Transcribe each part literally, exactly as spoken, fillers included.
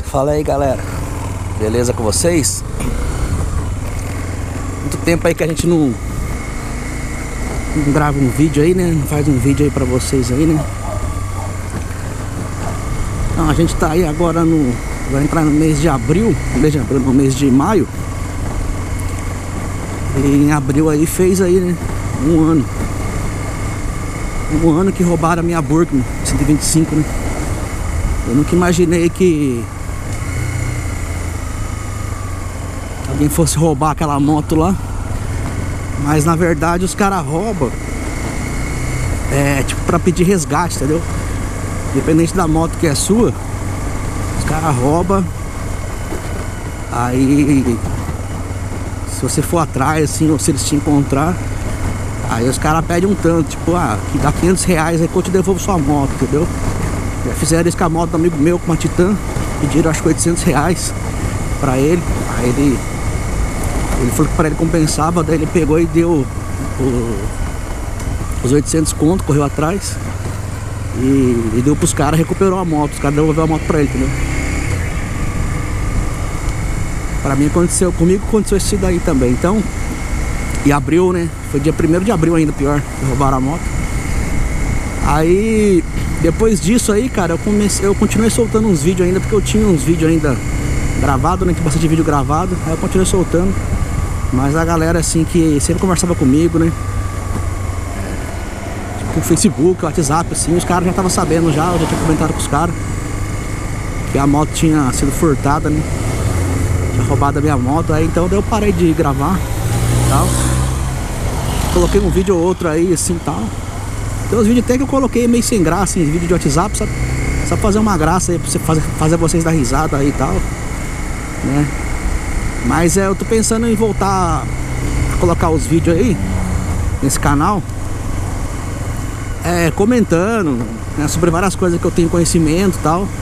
Fala aí, galera, beleza com vocês? Muito tempo aí que a gente não, não grava um vídeo aí, né? Não faz um vídeo aí pra vocês aí, né? Então, a gente tá aí agora no... vai entrar no mês de abril, no mês de abril, no mês de maio. E em abril aí fez aí, né? Um ano. Um ano que roubaram a minha Burgman cento e vinte e cinco, né? Eu nunca imaginei que alguém fosse roubar aquela moto lá. Mas na verdade os caras roubam é tipo pra pedir resgate, entendeu? Independente da moto que é sua, os caras roubam. Aí se você for atrás assim, ou se eles te encontrar, aí os caras pedem um tanto, tipo, ah, que dá quinhentos reais aí que eu te devolvo sua moto, entendeu? Já fizeram isso com a moto do amigo meu, com uma Titan. Pediram acho que oitocentos reais pra ele. Aí ele Ele falou que pra ele compensava. Daí ele pegou e deu o, os oitocentos conto, correu atrás E, e deu pros caras, recuperou a moto. Os caras devolveram a moto pra ele, entendeu? Pra mim aconteceu, comigo aconteceu isso daí também. Então, e abril, né? Foi dia primeiro de abril ainda, pior, que roubaram a moto. Aí depois disso aí, cara, eu comecei, eu continuei soltando uns vídeos ainda, porque eu tinha uns vídeos ainda gravados, né? Tinha bastante vídeo gravado. Aí eu continuei soltando. Mas a galera assim que sempre conversava comigo, né? Tipo o Facebook, o WhatsApp, assim, os caras já estavam sabendo já, eu já tinha comentado com os caras que a moto tinha sido furtada, né? Tinha roubado a minha moto, aí então eu parei de gravar e tal. Coloquei um vídeo ou outro aí, assim, tal. Tem uns vídeos até que eu coloquei meio sem graça, assim, vídeo de WhatsApp, só, só fazer uma graça aí, pra você fazer, fazer vocês dar risada aí e tal, né? Mas é, eu tô pensando em voltar a colocar os vídeos aí nesse canal, é, comentando, né, sobre várias coisas que eu tenho conhecimento e tal.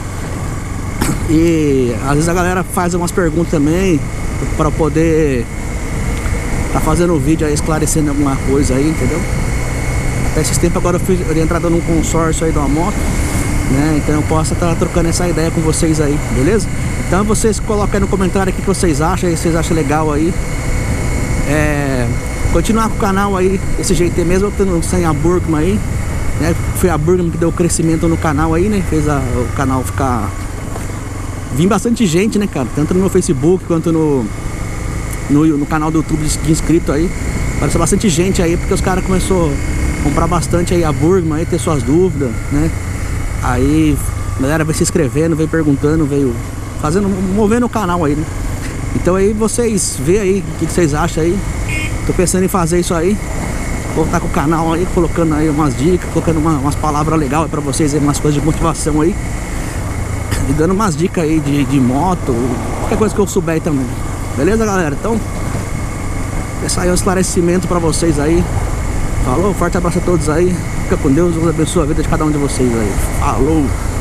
E às vezes a galera faz umas perguntas também, pra poder tá fazendo um vídeo aí esclarecendo alguma coisa aí, entendeu? Até esses tempos agora eu fui eu entrada num consórcio aí de uma moto, né? Então eu posso estar trocando essa ideia com vocês aí, beleza? Então vocês colocam aí no comentário o que vocês acham, aí vocês acham legal aí. É, continuar com o canal aí, desse jeito aí mesmo, eu tendo sem a Burgman aí, né? Foi a Burgman que deu crescimento no canal aí, né? Fez a, o canal ficar... Vim bastante gente, né, cara? Tanto no meu Facebook quanto no, no, no canal do YouTube de inscrito aí. Apareceu bastante gente aí, porque os caras começaram a comprar bastante aí a Burgman aí, ter suas dúvidas, né? Aí a galera veio se inscrevendo, veio perguntando, veio fazendo, movendo o canal aí, né? Então aí vocês vê aí o que vocês acham aí. Tô pensando em fazer isso aí, voltar com o canal aí, colocando aí umas dicas, colocando uma, umas palavras legais pra vocês aí, umas coisas de motivação aí, e dando umas dicas aí de, de moto, qualquer coisa que eu souber aí também. Beleza, galera? Então esse aí é um esclarecimento pra vocês aí. Falou, forte abraço a todos aí. Fica com Deus, Deus abençoe a vida de cada um de vocês aí. Falou!